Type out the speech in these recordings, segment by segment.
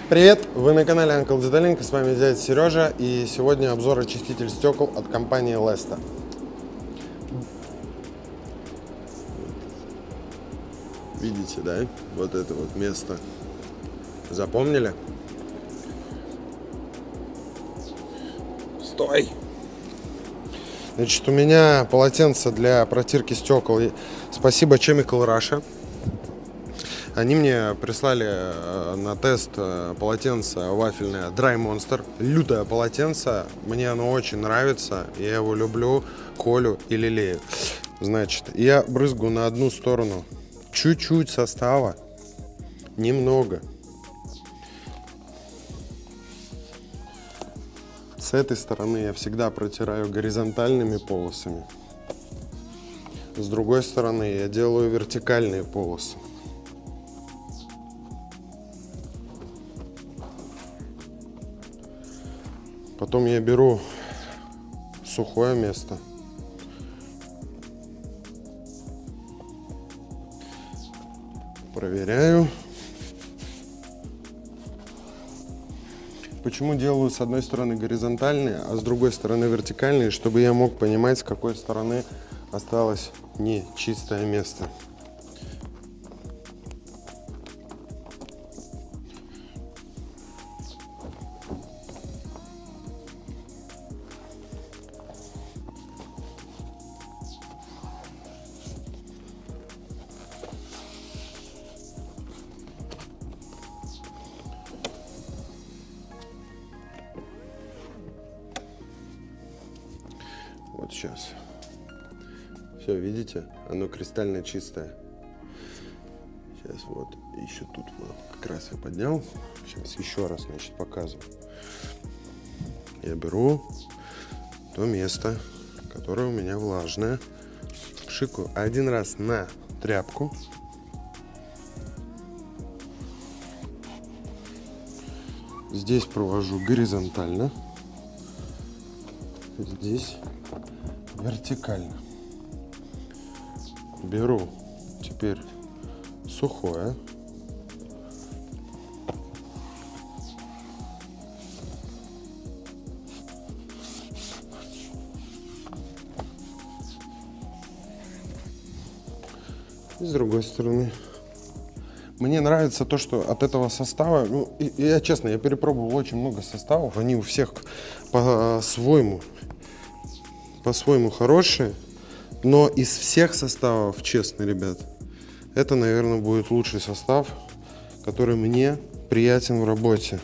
Привет! Вы на канале Uncle Деталенко, с вами дядя Сережа, и сегодня обзор очиститель стекол от компании Lesta. Видите, да? Вот это вот место. Запомнили? Стой! Значит, у меня полотенце для протирки стекол. Спасибо Chemical Russia. Они мне прислали на тест полотенце вафельное Dry Monster. Лютое полотенце. Мне оно очень нравится. Я его люблю, холю и лелею. Значит, я брызгаю на одну сторону. Чуть-чуть состава. Немного. С этой стороны я всегда протираю горизонтальными полосами. С другой стороны я делаю вертикальные полосы. Потом я беру сухое место. Проверяю. Почему делаю с одной стороны горизонтальные, а с другой стороны вертикальные, чтобы я мог понимать, с какой стороны осталось не чистое место. Вот сейчас. Все, видите? Оно кристально чистое. Сейчас вот, еще тут вот как раз я поднял. Сейчас еще раз, значит, показываю. Я беру то место, которое у меня влажное. Пшикаю один раз на тряпку. Здесь провожу горизонтально. Здесь вертикально. Беру теперь сухое. И с другой стороны. Мне нравится то, что от этого состава, ну, я честно, я перепробовал очень много составов, они у всех по-своему хорошие, но из всех составов, честно, ребят, это, наверное, будет лучший состав, который мне приятен в работе.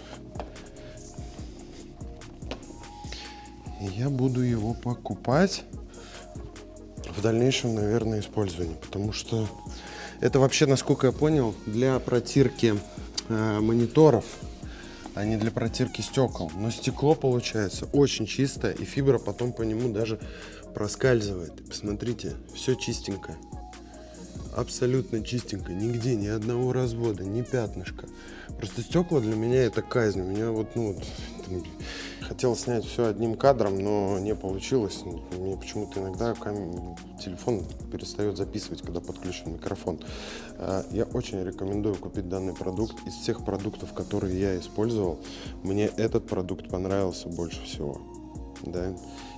И я буду его покупать в дальнейшем, наверное, использовании, потому что это вообще, насколько я понял, для протирки мониторов, а не для протирки стекол. Но стекло получается очень чистое, и фибра потом по нему даже проскальзывает. Посмотрите, все чистенько. Абсолютно чистенько. Нигде ни одного развода, ни пятнышка. Просто стекла для меня это казнь. У меня вот, хотел снять все одним кадром, но не получилось. Мне почему-то иногда телефон перестает записывать, когда подключен микрофон. Я очень рекомендую купить данный продукт. Из всех продуктов, которые я использовал, мне этот продукт понравился больше всего. Да?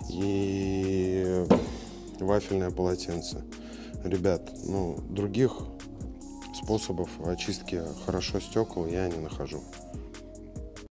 И вафельное полотенце. Ребят, других способов очистки хорошо стекол я не нахожу.